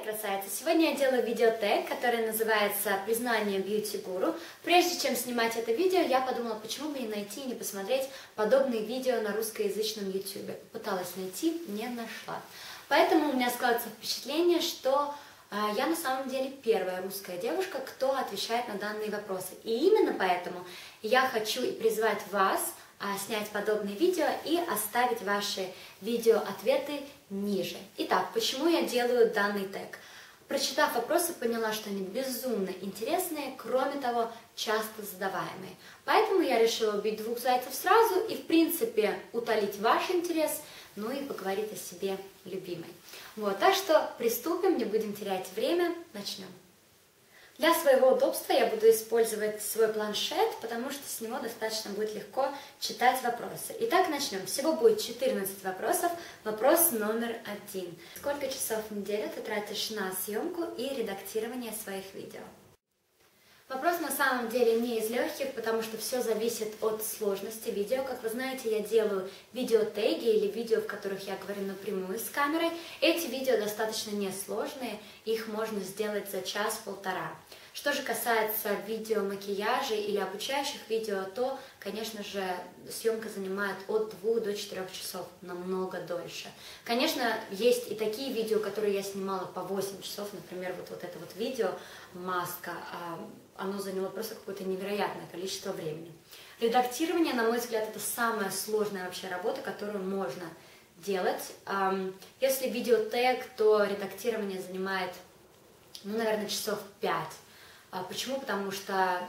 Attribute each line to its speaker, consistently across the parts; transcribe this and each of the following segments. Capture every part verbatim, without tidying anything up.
Speaker 1: красавицы! Сегодня я делаю видеотег, который называется «Признание бьюти-гуру». Прежде чем снимать это видео, я подумала, почему бы не найти и не посмотреть подобные видео на русскоязычном ютубе. Пыталась найти, не нашла. Поэтому у меня складывается впечатление, что э, я на самом деле первая русская девушка, кто отвечает на данные вопросы. И именно поэтому я хочу и призвать вас снять подобные видео и оставить ваши видео-ответы ниже. Итак, почему я делаю данный тег? Прочитав вопросы, поняла, что они безумно интересные, кроме того, часто задаваемые. Поэтому я решила убить двух зайцев сразу и, в принципе, утолить ваш интерес, ну и поговорить о себе любимой. Вот, так что приступим, не будем терять время, начнем. Для своего удобства я буду использовать свой планшет, потому что с него достаточно будет легко читать вопросы. Итак, начнем. Всего будет четырнадцать вопросов. Вопрос номер один. Сколько часов в неделю ты тратишь на съемку и редактирование своих видео? Вопрос на самом деле не из легких, потому что все зависит от сложности видео. Как вы знаете, я делаю видеотеги или видео, в которых я говорю напрямую с камерой. Эти видео достаточно несложные, их можно сделать за час-полтора. Что же касается видео макияжа или обучающих видео, то, конечно же, съемка занимает от двух до четырёх часов, намного дольше. Конечно, есть и такие видео, которые я снимала по восемь часов, например, вот, вот это вот видео «Маска», оно заняло просто какое-то невероятное количество времени. Редактирование, на мой взгляд, это самая сложная вообще работа, которую можно делать. Если видеотег, то редактирование занимает, ну, наверное, часов пять. Почему? Потому что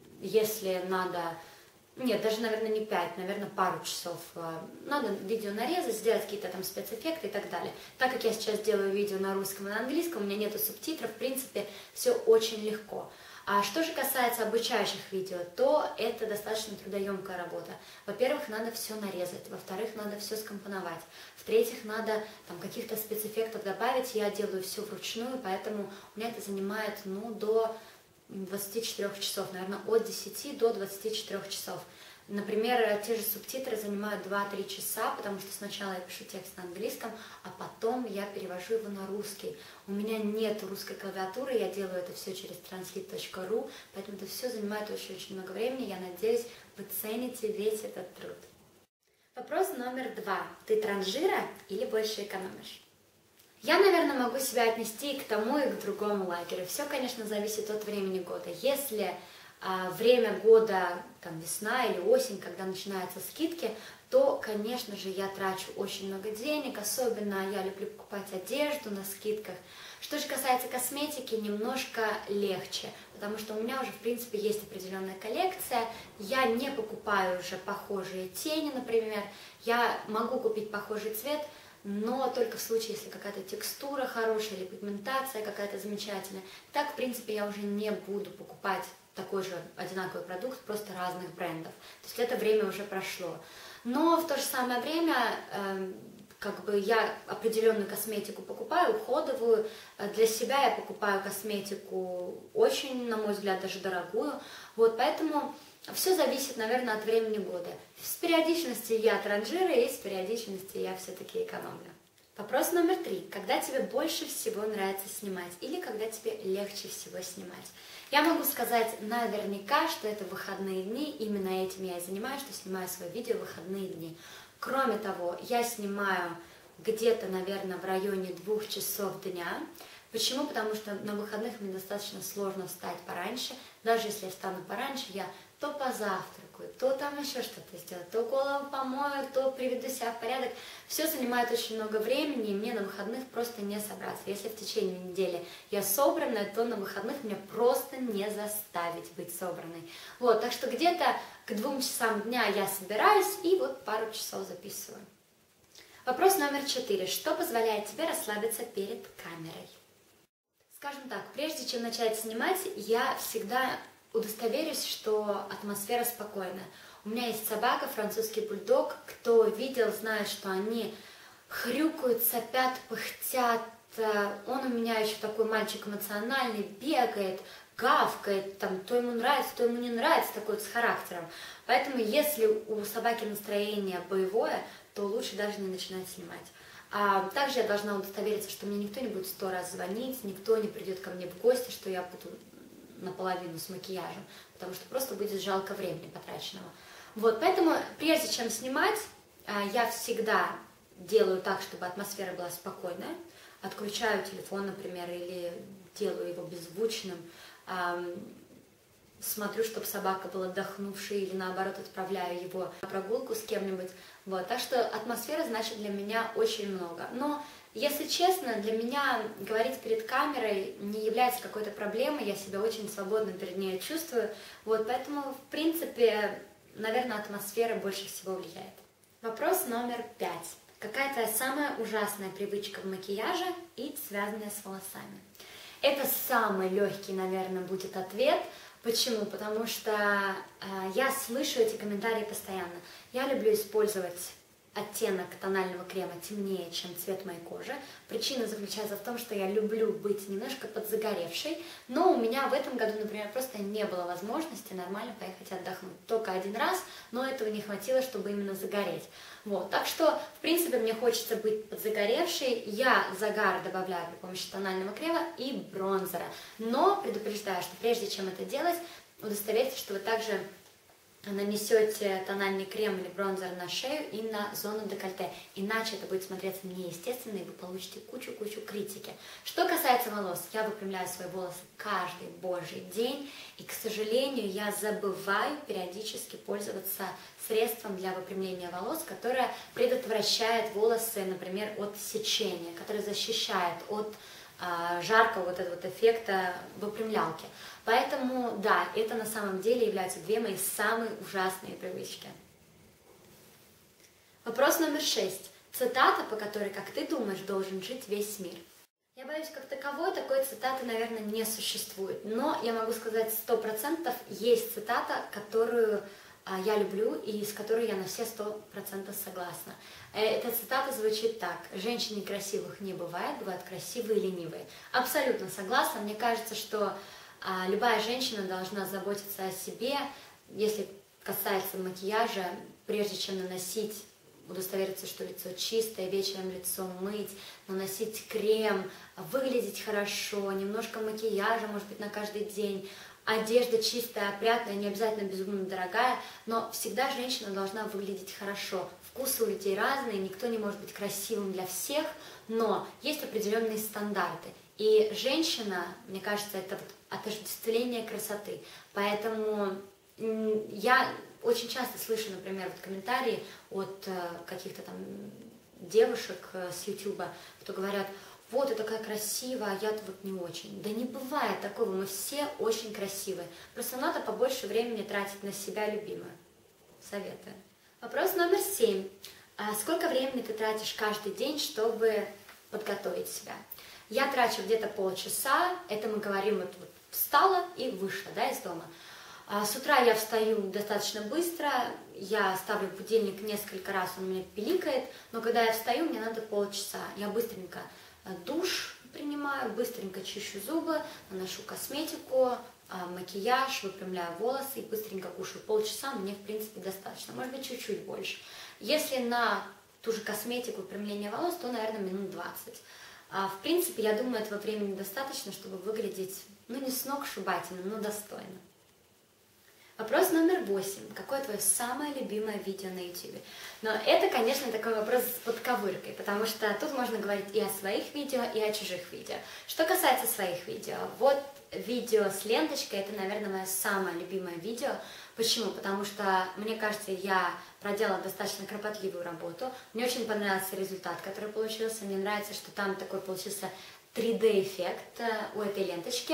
Speaker 1: если надо, нет, даже, наверное, не пять, наверное, пару часов, надо видео нарезать, сделать какие-то там спецэффекты и так далее. Так как я сейчас делаю видео на русском и на английском, у меня нету субтитров, в принципе, все очень легко. А что же касается обучающих видео, то это достаточно трудоемкая работа. Во-первых, надо все нарезать, во-вторых, надо все скомпоновать, в-третьих, надо там каких-то спецэффектов добавить, я делаю все вручную, поэтому у меня это занимает, ну, до двадцати четырёх часов, наверное, от десяти до двадцати четырёх часов. Например, те же субтитры занимают два-три часа, потому что сначала я пишу текст на английском, а потом я перевожу его на русский. У меня нет русской клавиатуры, я делаю это все через транслит точка ру, поэтому это все занимает очень-очень много времени. Я надеюсь, вы цените весь этот труд. Вопрос номер два. Ты транжира или больше экономишь? Я, наверное, могу себя отнести и к тому, и к другому лагерю. Все, конечно, зависит от времени года. Если а, время года, там, весна или осень, когда начинаются скидки, то, конечно же, я трачу очень много денег, особенно я люблю покупать одежду на скидках. Что же касается косметики, немножко легче, потому что у меня уже, в принципе, есть определенная коллекция, я не покупаю уже похожие тени, например, я могу купить похожий цвет, но только в случае, если какая-то текстура хорошая или пигментация какая-то замечательная. Так, в принципе, я уже не буду покупать такой же одинаковый продукт, просто разных брендов. То есть это время уже прошло. Но в то же самое время, э, как бы я определенную косметику покупаю, уходовую. Для себя я покупаю косметику очень, на мой взгляд, даже дорогую. Вот, поэтому все зависит, наверное, от времени года. С периодичностью я транжира, и с периодичностью я все-таки экономлю. Вопрос номер три. Когда тебе больше всего нравится снимать или когда тебе легче всего снимать? Я могу сказать наверняка, что это выходные дни, именно этим я и занимаюсь, что снимаю свои видео в выходные дни. Кроме того, я снимаю где-то, наверное, в районе двух часов дня. Почему? Потому что на выходных мне достаточно сложно встать пораньше. Даже если я встану пораньше, я то позавтракаю, то там еще что-то сделаю, то голову помою, то приведу себя в порядок. Все занимает очень много времени, и мне на выходных просто не собраться. Если в течение недели я собранная, то на выходных меня просто не заставить быть собранной. Вот, так что где-то к двум часам дня я собираюсь и вот пару часов записываю. Вопрос номер четыре. Что позволяет тебе расслабиться перед камерой? Скажем так, прежде чем начать снимать, я всегда удостоверюсь, что атмосфера спокойная. У меня есть собака, французский бульдог. Кто видел, знает, что они хрюкают, сопят, пыхтят. Он у меня еще такой мальчик эмоциональный, бегает, гавкает, там, то ему нравится, то ему не нравится, такой вот с характером. Поэтому, если у собаки настроение боевое, то лучше даже не начинать снимать. А также я должна удостовериться, что мне никто не будет сто раз звонить, никто не придет ко мне в гости, что я буду наполовину с макияжем, потому что просто будет жалко времени потраченного. Вот, поэтому прежде чем снимать, я всегда делаю так, чтобы атмосфера была спокойная, отключаю телефон, например, или делаю его беззвучным, смотрю, чтобы собака была отдохнувшей, или наоборот отправляю его на прогулку с кем-нибудь. Вот. Так что атмосфера значит для меня очень много. Но, если честно, для меня говорить перед камерой не является какой-то проблемой, я себя очень свободно перед ней чувствую. Вот. Поэтому, в принципе, наверное, атмосфера больше всего влияет. Вопрос номер пять. Какая твоя самая ужасная привычка в макияже и связанная с волосами? Это самый легкий, наверное, будет ответ. Почему? Потому что э, я слышу эти комментарии постоянно. Я люблю использовать оттенок тонального крема темнее, чем цвет моей кожи. Причина заключается в том, что я люблю быть немножко подзагоревшей, но у меня в этом году, например, просто не было возможности нормально поехать отдохнуть. Только один раз, но этого не хватило, чтобы именно загореть. Вот. Так что, в принципе, мне хочется быть подзагоревшей. Я загар добавляю при помощи тонального крема и бронзера. Но предупреждаю, что прежде чем это делать, удостоверьтесь, что вы также нанесете тональный крем или бронзер на шею и на зону декольте. Иначе это будет смотреться неестественно, и вы получите кучу-кучу критики. Что касается волос, я выпрямляю свои волосы каждый божий день. И, к сожалению, я забываю периодически пользоваться средством для выпрямления волос, которое предотвращает волосы, например, от сечения, которое защищает от жаркого вот этого вот эффекта выпрямлялки. Поэтому, да, это на самом деле являются две мои самые ужасные привычки. Вопрос номер шесть. Цитата, по которой, как ты думаешь, должен жить весь мир? Я боюсь, как таковой такой цитаты, наверное, не существует. Но я могу сказать сто процентов, есть цитата, которую я люблю и с которой я на все сто процентов согласна. Эта цитата звучит так: «Женщин красивых не бывает, бывают красивые и ленивые». Абсолютно согласна. Мне кажется, что а, любая женщина должна заботиться о себе. Если касается макияжа, прежде чем наносить, удостовериться, что лицо чистое, вечером лицо мыть, наносить крем, выглядеть хорошо, немножко макияжа, может быть, на каждый день. Одежда чистая, опрятная, не обязательно безумно дорогая, но всегда женщина должна выглядеть хорошо. Вкусы у людей разные, никто не может быть красивым для всех, но есть определенные стандарты. И женщина, мне кажется, это вот отождествление красоты. Поэтому я очень часто слышу, например, вот комментарии от каких-то там девушек с ютуба, кто говорят: вот, я такая красивая, а я-то вот не очень. Да не бывает такого, мы все очень красивые. Просто надо побольше времени тратить на себя, любимую. Советую. Вопрос номер семь. А сколько времени ты тратишь каждый день, чтобы подготовить себя? Я трачу где-то полчаса, это мы говорим, вот, вот встала и вышла, да, из дома. А с утра я встаю достаточно быстро, я ставлю будильник несколько раз, он у меня пиликает, но когда я встаю, мне надо полчаса. Я быстренько душ принимаю, быстренько чищу зубы, наношу косметику, макияж, выпрямляю волосы и быстренько кушаю. Полчаса мне, в принципе, достаточно, может быть, чуть-чуть больше. Если на ту же косметику, выпрямление волос, то, наверное, минут двадцать. А, в принципе, я думаю, этого времени достаточно, чтобы выглядеть, ну, не сногсшибательно, но достойно. Вопрос номер восемь. Какое твое самое любимое видео на ютубе? Но это, конечно, такой вопрос с подковыркой, потому что тут можно говорить и о своих видео, и о чужих видео. Что касается своих видео, вот видео с ленточкой, это, наверное, мое самое любимое видео. Почему? Потому что, мне кажется, я проделала достаточно кропотливую работу. Мне очень понравился результат, который получился. Мне нравится, что там такой получился три дэ эффект у этой ленточки.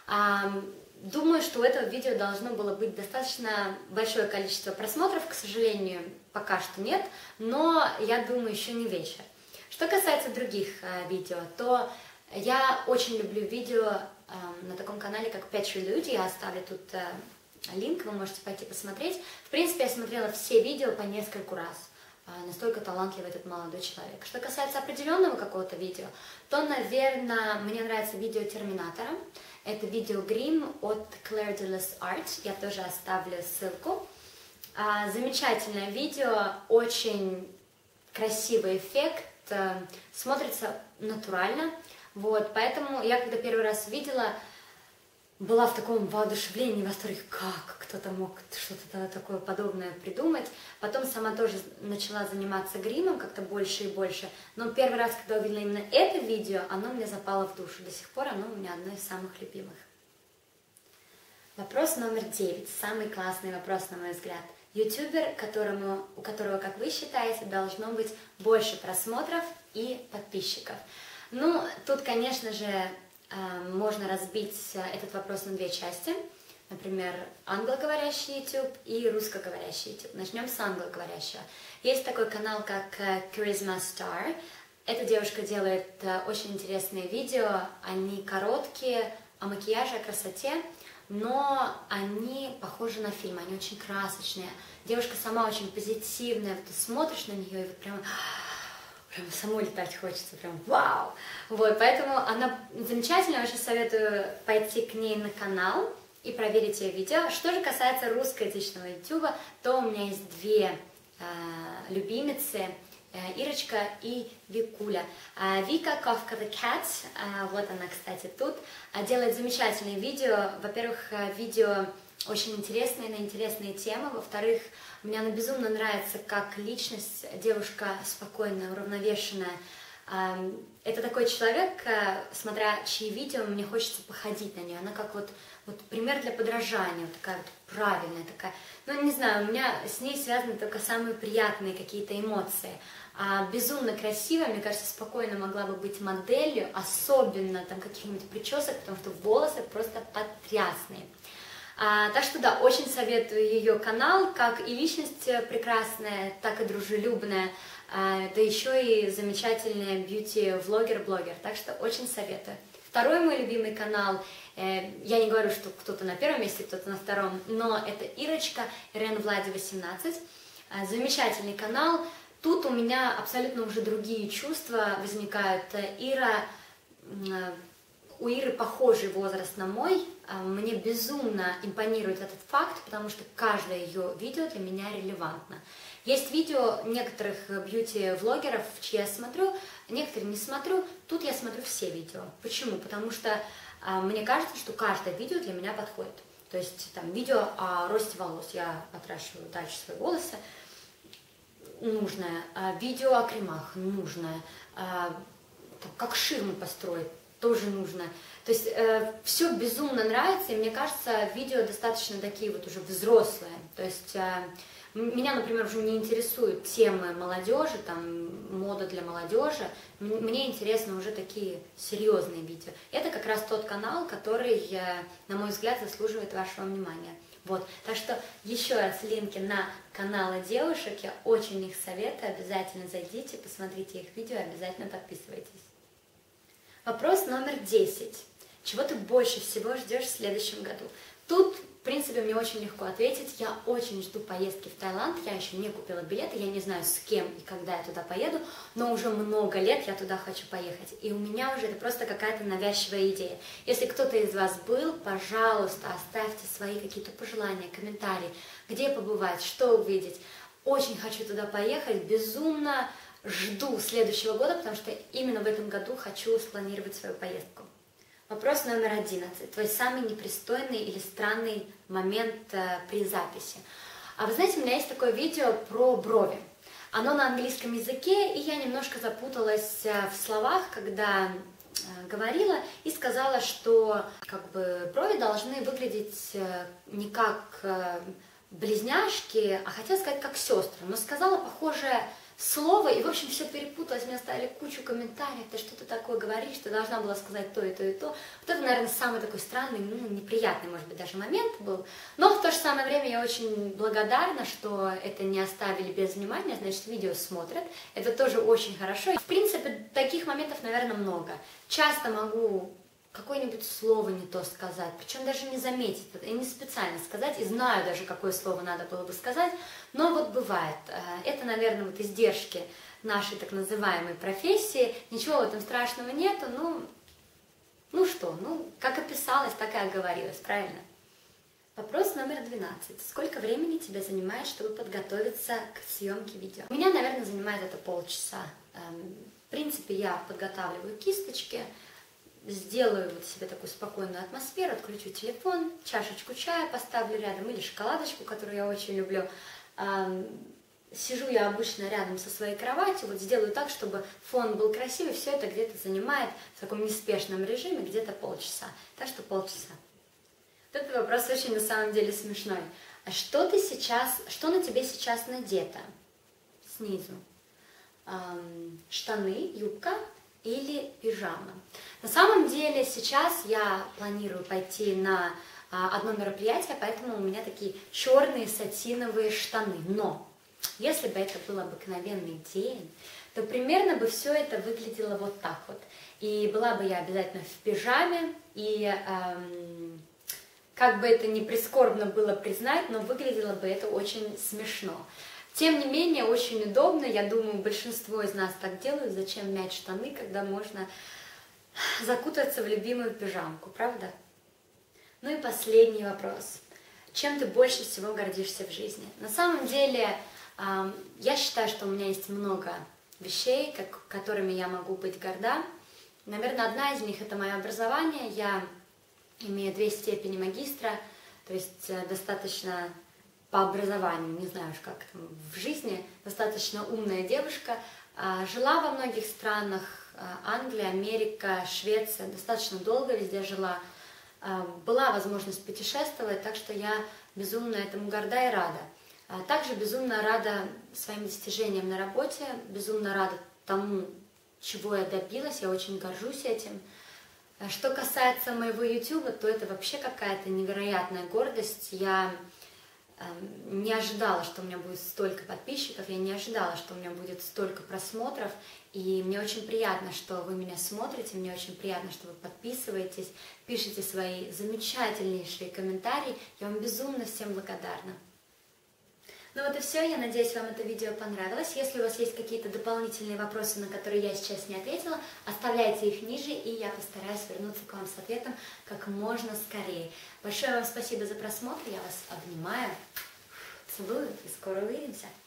Speaker 1: Думаю, что у этого видео должно было быть достаточно большое количество просмотров, к сожалению, пока что нет, но я думаю, еще не вечер. Что касается других э, видео, то я очень люблю видео э, на таком канале, как Petrolude, я оставлю тут э, линк, вы можете пойти посмотреть. В принципе, я смотрела все видео по нескольку раз. Настолько талантливый этот молодой человек. Что касается определенного какого-то видео, то, наверное, мне нравится видео Терминатора. Это видео грим от Claire de Lys Art. Я тоже оставлю ссылку. Замечательное видео, очень красивый эффект, э, смотрится натурально. Вот, поэтому я, когда первый раз видела, была в таком воодушевлении, восторге, как кто-то мог что-то такое подобное придумать. Потом сама тоже начала заниматься гримом как-то больше и больше. Но первый раз, когда увидела именно это видео, оно мне запало в душу. До сих пор оно у меня одно из самых любимых. Вопрос номер девять. Самый классный вопрос, на мой взгляд. Ютубер, которому, у которого, как вы считаете, должно быть больше просмотров и подписчиков? Ну, тут, конечно же, можно разбить этот вопрос на две части. Например, англоговорящий YouTube и русскоговорящий YouTube. Начнем с англоговорящего. Есть такой канал, как Charisma Star. Эта девушка делает очень интересные видео. Они короткие, о макияже, о красоте, но они похожи на фильм, они очень красочные. Девушка сама очень позитивная, ты смотришь на нее и вот прям... Прям самой летать хочется, прям вау! Вот, поэтому она замечательная, очень советую пойти к ней на канал и проверить ее видео. Что же касается русскоязычного ютуба, то у меня есть две э, любимицы, э, Ирочка и Викуля. Э, Вика Ковка the Cat, э, вот она, кстати, тут, э, делает замечательные видео. Во-первых, э, видео очень интересные, на интересные темы. Во-вторых, мне она безумно нравится как личность, девушка спокойная, уравновешенная. Это такой человек, смотря чьи видео, мне хочется походить на нее. Она как вот, вот пример для подражания, вот такая вот правильная, такая. Ну, не знаю, у меня с ней связаны только самые приятные какие-то эмоции. А безумно красивая, мне кажется, спокойно могла бы быть моделью, особенно там каких-нибудь причесок, потому что волосы просто потрясные. А, так что да, очень советую ее канал, как и личность прекрасная, так и дружелюбная, а, да еще и замечательный бьюти-влогер-блогер, так что очень советую. Второй мой любимый канал, э, я не говорю, что кто-то на первом месте, кто-то на втором, но это Ирочка, Ирен Влади восемнадцать, а, замечательный канал. Тут у меня абсолютно уже другие чувства возникают. Ира... У Иры похожий возраст на мой, мне безумно импонирует этот факт, потому что каждое ее видео для меня релевантно. Есть видео некоторых бьюти-влогеров, чьи я смотрю, некоторые не смотрю, тут я смотрю все видео. Почему? Потому что мне кажется, что каждое видео для меня подходит. То есть там видео о росте волос, я отращиваю дальше свои волосы, нужное, видео о кремах, нужное, как ширму построить, тоже нужно. То есть э, все безумно нравится, и мне кажется, видео достаточно такие вот уже взрослые. То есть э, меня, например, уже не интересуют темы молодежи, там, мода для молодежи. Мне интересны уже такие серьезные видео. Это как раз тот канал, который, э, на мой взгляд, заслуживает вашего внимания. Вот. Так что еще раз линки на каналы девушек, я очень их советую, обязательно зайдите, посмотрите их видео, обязательно подписывайтесь. Вопрос номер десять. Чего ты больше всего ждешь в следующем году? Тут, в принципе, мне очень легко ответить. Я очень жду поездки в Таиланд. Я еще не купила билеты, я не знаю, с кем и когда я туда поеду, но уже много лет я туда хочу поехать. И у меня уже это просто какая-то навязчивая идея. Если кто-то из вас был, пожалуйста, оставьте свои какие-то пожелания, комментарии, где побывать, что увидеть. Очень хочу туда поехать, безумно жду следующего года, потому что именно в этом году хочу спланировать свою поездку. Вопрос номер одиннадцать. Твой самый непристойный или странный момент э, при записи. А вы знаете, у меня есть такое видео про брови. Оно на английском языке, и я немножко запуталась э, в словах, когда э, говорила, и сказала, что как бы брови должны выглядеть э, не как э, близняшки, а хотела сказать как сестры, но сказала похожее слово, и, в общем, все перепуталось, мне оставили кучу комментариев, ты что-то такое говоришь, ты должна была сказать то и то и то. Вот это, наверное, самый такой странный, ну, неприятный, может быть, даже момент был. Но в то же самое время я очень благодарна, что это не оставили без внимания, значит, видео смотрят. Это тоже очень хорошо. В принципе, таких моментов, наверное, много. Часто могу какое-нибудь слово не то сказать, причем даже не заметить, и не специально сказать, и знаю даже, какое слово надо было бы сказать, но вот бывает. Это, наверное, вот издержки нашей так называемой профессии, ничего в этом страшного нету, ну, ну что, ну, как описалось, так и оговорилось, правильно? Вопрос номер двенадцать. Сколько времени тебе занимает, чтобы подготовиться к съемке видео? У меня, наверное, занимает это полчаса. В принципе, я подготавливаю кисточки, сделаю вот себе такую спокойную атмосферу, отключу телефон, чашечку чая поставлю рядом или шоколадочку, которую я очень люблю. Сижу я обычно рядом со своей кроватью, вот сделаю так, чтобы фон был красивый, все это где-то занимает в таком неспешном режиме где-то полчаса, так что полчаса. Вот этот вопрос очень на самом деле смешной. А что ты сейчас, что на тебе сейчас надето? Снизу. Эм, штаны, юбка или пижама? На самом деле сейчас я планирую пойти на а, одно мероприятие, поэтому у меня такие черные сатиновые штаны. Но если бы это был обыкновенный день, то примерно бы все это выглядело вот так вот. И была бы я обязательно в пижаме, и эм, как бы это ни прискорбно было признать, но выглядело бы это очень смешно. Тем не менее, очень удобно, я думаю, большинство из нас так делают, зачем мять штаны, когда можно закутаться в любимую пижамку, правда? Ну и последний вопрос. Чем ты больше всего гордишься в жизни? На самом деле, я считаю, что у меня есть много вещей, как, которыми я могу быть горда. Наверное, одна из них – это мое образование. Я имею две степени магистра, то есть достаточно по образованию, не знаю уж как там в жизни, достаточно умная девушка. Жила во многих странах, Англия, Америка, Швеция, достаточно долго везде жила. Была возможность путешествовать, так что я безумно этому горда и рада. Также безумно рада своим достижениям на работе, безумно рада тому, чего я добилась, я очень горжусь этим. Что касается моего YouTube, то это вообще какая-то невероятная гордость. Я э, не ожидала, что у меня будет столько подписчиков, я не ожидала, что у меня будет столько просмотров. И мне очень приятно, что вы меня смотрите, мне очень приятно, что вы подписываетесь, пишите свои замечательнейшие комментарии. Я вам безумно всем благодарна. Ну вот и все, я надеюсь, вам это видео понравилось. Если у вас есть какие-то дополнительные вопросы, на которые я сейчас не ответила, оставляйте их ниже, и я постараюсь вернуться к вам с ответом как можно скорее. Большое вам спасибо за просмотр, я вас обнимаю, целую и скоро увидимся.